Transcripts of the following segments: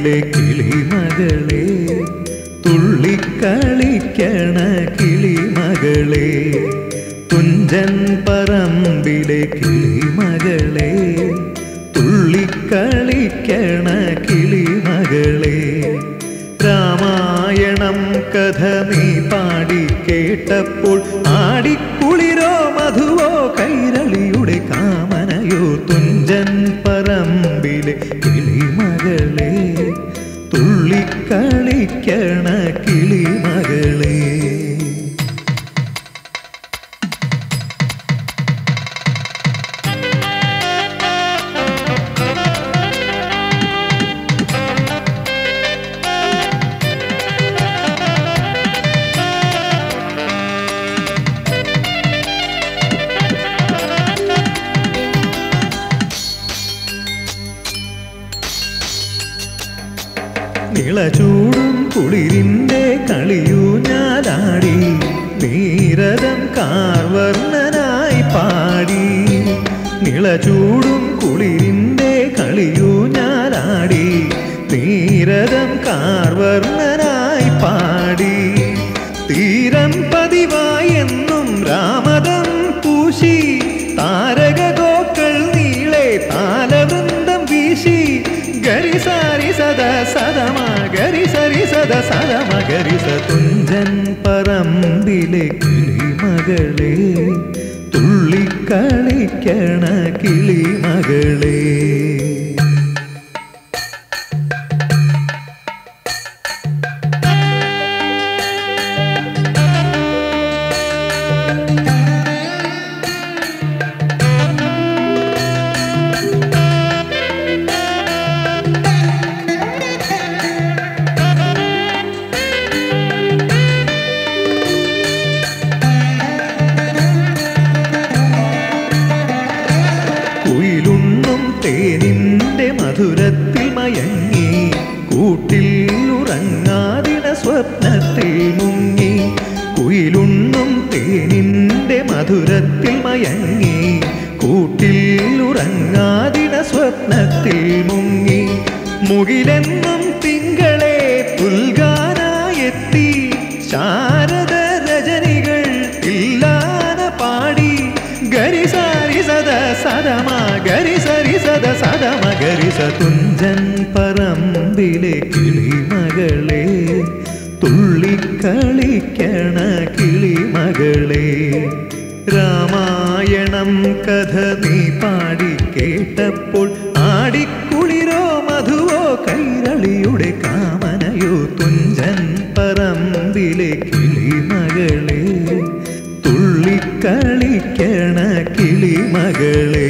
പറമ്പിലെ കിളിമകളെ തുള്ളിക്കളിക്കണ കിളിമകളെ തുഞ്ചൻ പറമ്പിലെ കിളിമകളെ തുള്ളിക്കളിക്കണ കിളിമകളെ രാമായണം കഥ നീ പാടി കേട്ടപ്പോൾ ആടിക്കുളിരോ മധുവോ കൈരളിയുടെ കാമനയോ തുഞ്ചൻ പറമ്പിലെ കിളിമകളെ തുള്ളിക്കളിക്കണ കിളിമകളെ നിളചൂടും കുളിരിൻ്റെ കളിയൂഞ്ഞാലാടി നീരദം കാർവർണ്ണനായി പാടി നിളചൂടും കുളിരിൻ്റെ കളിയൂഞ്ഞാലാടി നീരദം കാർവർണ്ണനായി പാടി തീരം പതിവായെന്നും രാമദം പൂശി താരകഗോക്കൾ നീളെ താലവൃന്ദം വീശി ഗരി സാരി സദ സദമ ഗരി സരി സദ സദമ ഗരി സ തുഞ്ചൻ പറമ്പിലെ കിളിമകളെ തുള്ളിക്കളിക്കണ കിളിമകളെ തേനിന്റെ മധുരത്തിൽ മയങ്ങി കൂട്ടിൽ ഉറങ്ങാതിന സ്വപ്നത്തിൽ മുങ്ങി കുയിലുണ്ണും തേനിന്റെ മധുരത്തിൽ മയങ്ങി കൂട്ടിൽ ഉറങ്ങാതിന സ്വപ്നത്തിൽ മുങ്ങി മുകിലെന്നും തിങ്കളെ പുൽകാനായെത്തി ശാരദ രജനികൾ ഇല്ലാന പാടി ഗരി സാരി സദ സദമ ഗരി സരി സദ സദമ ഗരി സ തുഞ്ചൻ പറമ്പിലെ കിളിമകളെ തുള്ളിക്കളിക്കണ കിളിമകളെ രാമായണം കഥ നീ പാടി കേട്ടപ്പോൾ ആടിക്കുളിരോ മധുവോ കൈരളിയുടെ കാമനയോ തുഞ്ചൻ പറമ്പിലെ കിളിമകളെ തുള്ളിക്കളിക്കണ കിളിമകളെ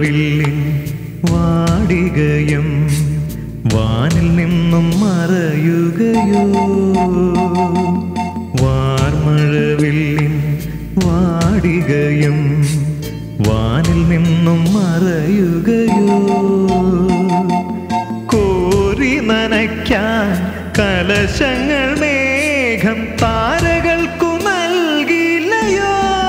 വാർമഴവില്ലിൻ വാടികയും വാനിൽ നിന്നും മറയുകയോ വാർമഴവില്ലിൻ വാടികയും വാനിൽ നിന്നും മറയുകയോ കോരി നനയ്ക്കാൻ കലശങ്ങൾ മേഘം താരകൾക്കു നൽകില്ലയോ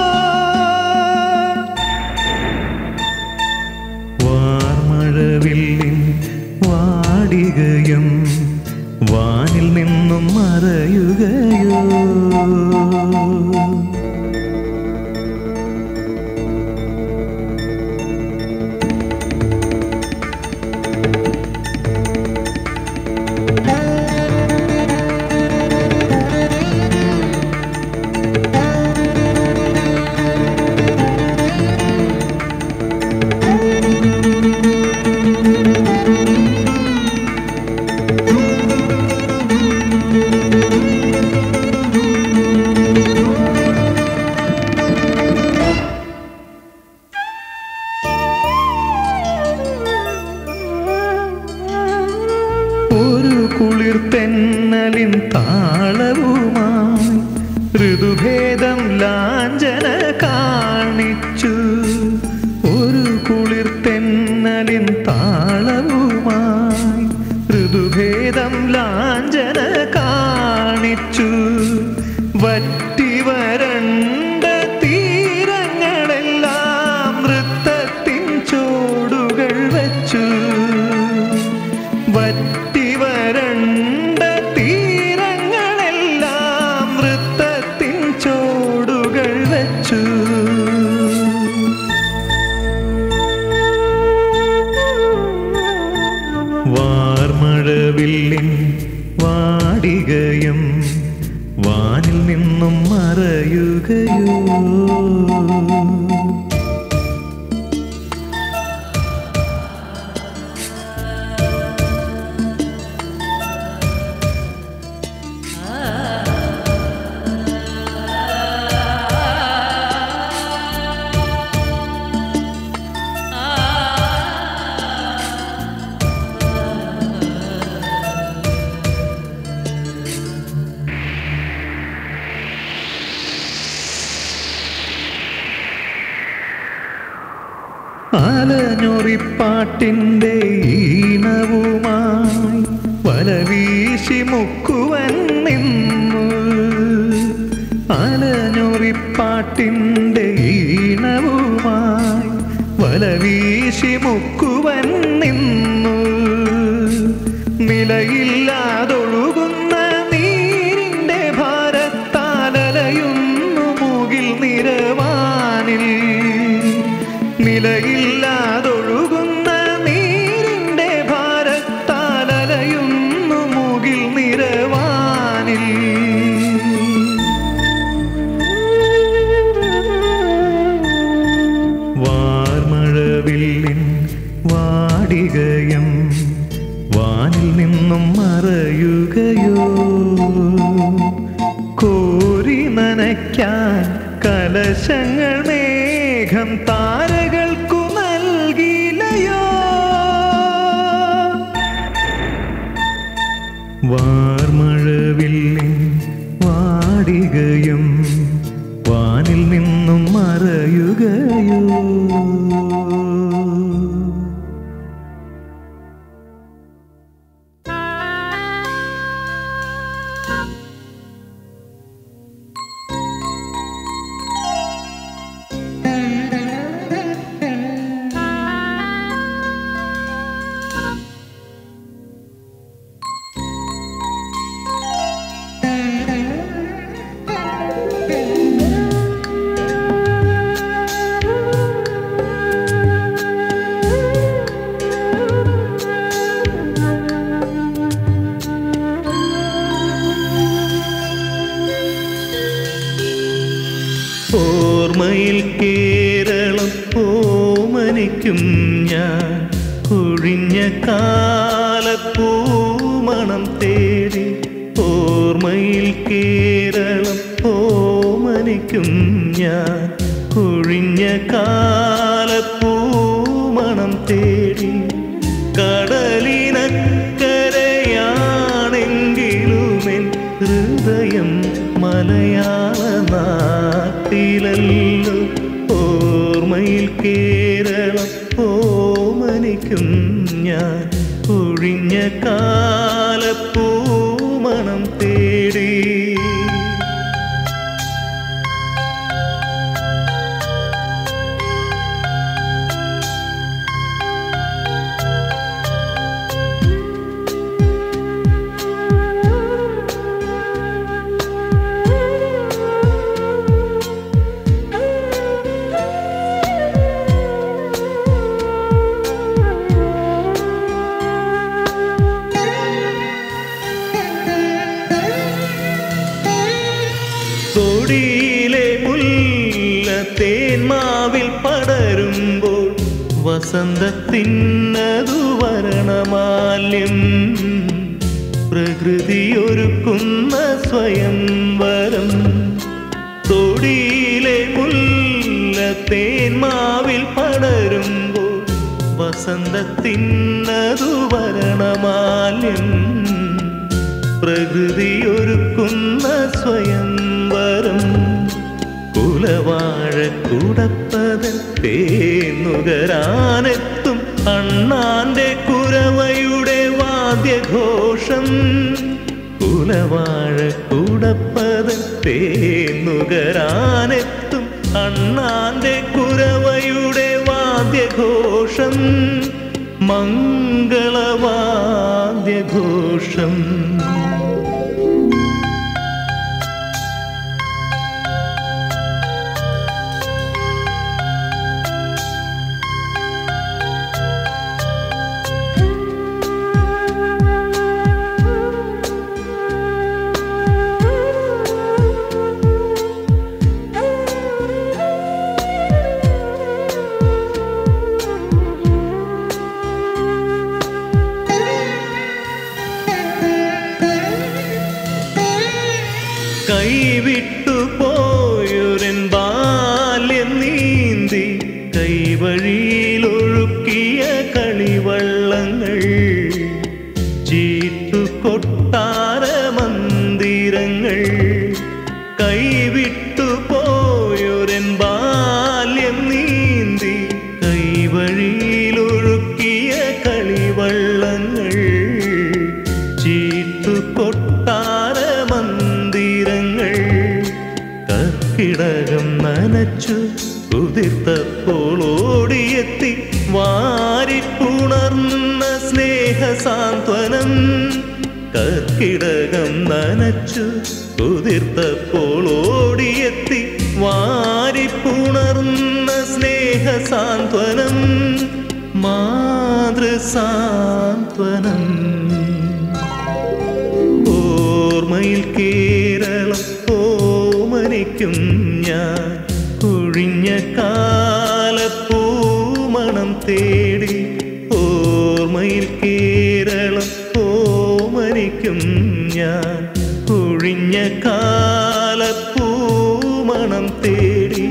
വാർമഴവില്ലിൻ വാടികയും വാനിൽ നിന്നും മറയുകയോ ഒരു കുളിർ തെന്നലിൻ താളവുമായി ഋതുഭേദം ലാഞ്ചന കാണിച്ചു ഒരു കുളിർ തെന്നലിൻ താളവുമായി ഋതുഭേദം ലാഞ്ചന കാണിച്ചു വറ്റി വരണ്ട തീരങ്ങളെല്ലാം നൃത്തത്തിൻ ചോടുകൾ വച്ചു വറ്റി വരണ്ട തീരങ്ങളെല്ലാം നൃത്തത്തിൻ ചോടുകൾ വച്ചു വാർമഴവില്ലിൻ വാടികയും വാനിൽ നിന്നും മറയുകയോ ആലഞ്ഞൊറിപ്പാട്ടിൻ്റെ ഈണവുമായി വലവീശി മുക്കുവൻ നിന്നു ആലഞ്ഞൊറിപ്പാട്ടിൻ്റെ ഈണവുമായി വലവീശി മുക്കുവൻ നിന്നു നിലയില്ലാതൊഴുകുന്ന നീരിൻ്റെ ഭാരത്താലലയുന്നു മുകിൽ നിരവാനിൽ നിലയില്ലാതൊഴുകുന്ന നീരിൻ്റെ ഭാരത്താലലയുന്നു മുകിൽ നിരവാനിൽ വാർമഴവില്ലിൻ വാടികയും വാനിൽ നിന്നും മറയുകയോ കോരി നനയ്ക്കാൻ കലശങ്ങൾ മേഘം താരകൾക്കു നൽകില്ലയോ വാർമഴവില്ലിൻ വാടികയും വാനിൽ നിന്നും മറയുകയോ ഓർമ്മയിൽ കേരളം ഓമനിക്കും ഞാൻ ഒഴിഞ്ഞ കാലപ്പൂമണം തേടി ഓർമ്മയിൽ കേരളം ഓമനിക്കും ഞാൻ ഒഴിഞ്ഞ കാലപ്പൂമണം ഹൃദയം മലയാള നാട്ടിലല്ലോ ഓർമ്മയിൽ കേരളം ഓമനിക്കും ഞാൻ ഒഴിഞ്ഞ കാലപ്പൂമണം തേടി കൊടിയിലെ മുല്ല തേന്മാവിൽ പടരുമ്പോൾ വസന്തത്തിനതു വരണമാല്യം പ്രകൃതിയൊരുക്കുന്ന സ്വയംവരം കൊടിയിലെ മുല്ല തേന്മാവിൽ പടരുമ്പോൾ വസന്തത്തിനതു വരണമാല്യം പ്രകൃതിയൊരുക്കുന്ന സ്വയംവരം കുലവാഴ കുടപ്പതൻ തേന്നുകരാനെത്തും അണ്ണാന്റെ കുരവയുടെ വാദ്യഘോഷം കുലവാഴ കുടപ്പതൻ തേന്നുകരാനെത്തും അണ്ണാന്റെ കുരവയുടെ വാദ്യഘോഷം മംഗളവാദ്യഘോഷം കൈവിട്ടു പോയൊരൻ ബാല്യം നീന്തി കൈവഴിയിലൊഴുക്കിയ കളിവള്ളങ്ങൾ ചീട്ടുകൊട്ടാര മന്ദിരങ്ങൾ കൈവിട്ടു പോയൊരൻ ബാല്യം നീന്തി കൈവഴിയിലൊഴുക്കിയ കളിവള്ളങ്ങൾ ചീട്ടുകൊട്ടാര മന്ദിരങ്ങൾ കർക്കിടകം നനച്ചു കുതിർത്തപ്പോൾ ഓടിയെത്തി വാരിപ്പുണർന്ന സ്നേഹസാന്ത്വനം കർക്കിടകം നനച്ചു കുതിർത്തപ്പോൾ ഓടിയെത്തി വാരിപ്പുണർന്ന സ്നേഹസാന്ത്വനം മാതൃസാന്ത്വനം ഓർമ്മയിൽ കേരളം ഓമനിക്കും ഞാൻ ഒഴിഞ്ഞ കാലപ്പൂമണം തേടി ഓർമ്മയിൽ കേരളം ഓമനിക്കും ഞാൻ ഒഴിഞ്ഞ കാലപ്പൂമണം തേടി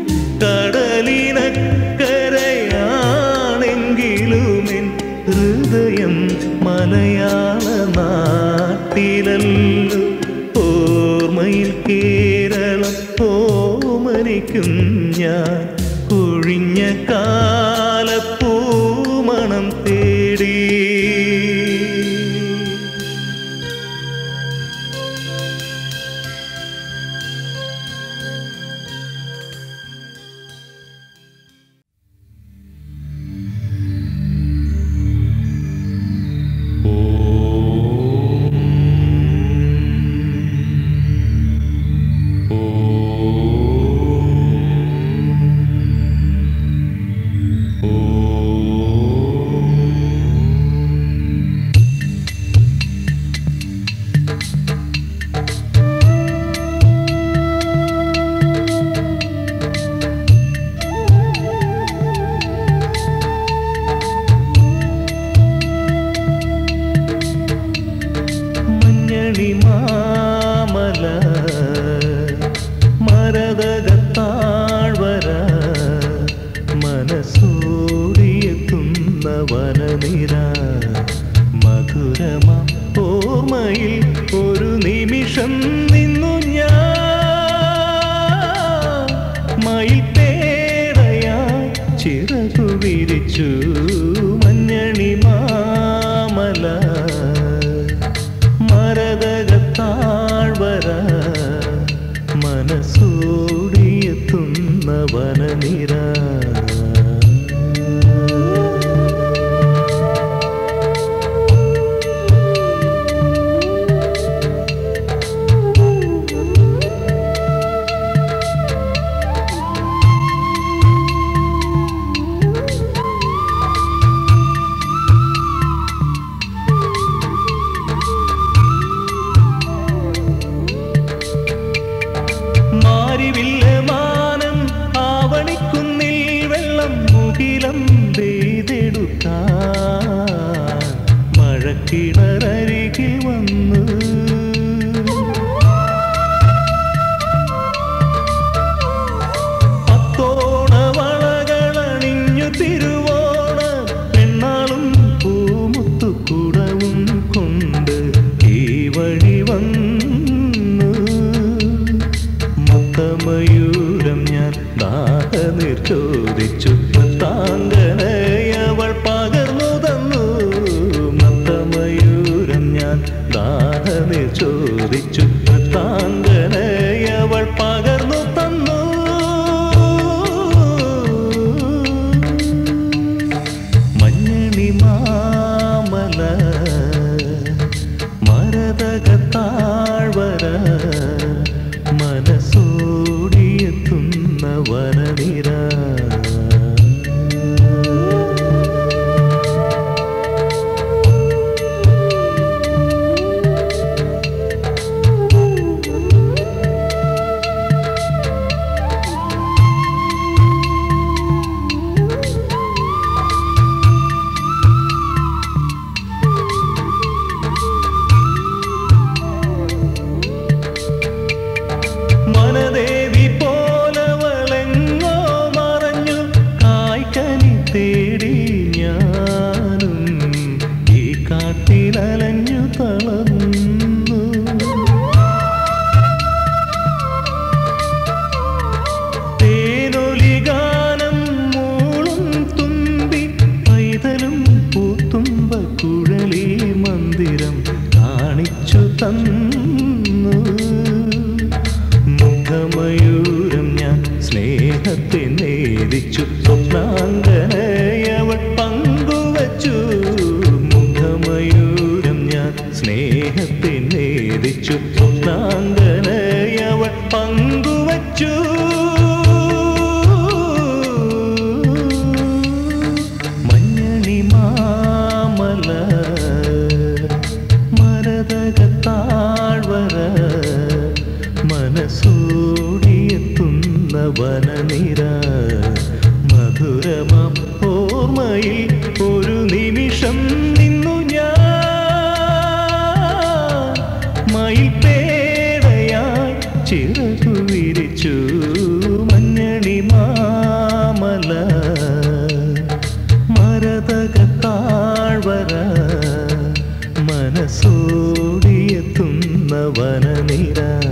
കടലിനക്കരയാണെങ്കിലുമെൻ ഹൃദയം മലയാള നാട്ടിലല്ലോ ഓർമ്മയിൽ കേരളം ഓമനിക്കും ഞാൻ ഒഴിഞ്ഞ കാലപ്പൂമണം തേടി മാമല മരതകത്താഴ്വര മനസ്സോടിയെത്തുന്ന വനനിര മധുരമ ഓർമ്മയിൽ ഒരു നിമിഷം മരതകത്താഴ്വര മനസ്സോടിയെത്തുന്ന വനനിര മാനം ആവണിക്കുന്നിൽ വെള്ളം മുകിലം പെയ്തെടുക്കാൻ മഴക്കിണരരികിൽ വന്നു പത്തോണവളകളണിഞ്ഞു തിരുവോണ പെണ്ണാളും പൂമുത്തുക്കുടവും കൊണ്ട് ഈ വഴി വന്നു മയൂരം ഞാൻ ദാഹനീർ ചോദിച്ചു താങ്കനയവൾ പകർന്നു തന്നു മത്തമയൂരം ഞാൻ ദാഹനീർ ചോദിച്ചു താങ്കനയവൾ പകർന്നു തന്നു മഞ്ഞണി മാമല മരതകത്താഴ്വര മനസ്സോടിയെത്തുന്ന വനനിര മനദേവി പോലവളെങ്ങോ മറഞ്ഞു കായ്ക്കനി തേടി ഞാനും ഈ കാട്ടിലലഞ്ഞു തളർന്നു തേനൊലി ഗാനം മൂളും തുമ്പി പൈതലും പൂത്തുമ്പ കുഴലി മന്ദിരം കാണിച്ചു തന്നു മുഖമയൂരം ഞാൻ സ്നേഹത്തെ നേദിച്ചു സ്വപ്നാങ്കനയവൾ പങ്കുവച്ചു മുഖമയൂരം ഞാൻ സ്നേഹത്തെ നേദിച്ചു സ്വപ്നാങ്കനയവൾ പങ്കുവച്ചു മഞ്ഞണി മാമല മരതകത്താഴ്വര മനസ്സോടിയെത്തുന്ന വനനിര മധുരമാം ഓർമ്മയിൽ ഒരു നിമിഷം നിന്നു ഞാൻ മയിൽപേടയായി ചിറകു വിരിച്ചു മഞ്ഞണി മാമല മരതകത്താഴ്വര മനസ്സോടിയെത്തുന്ന വനനിര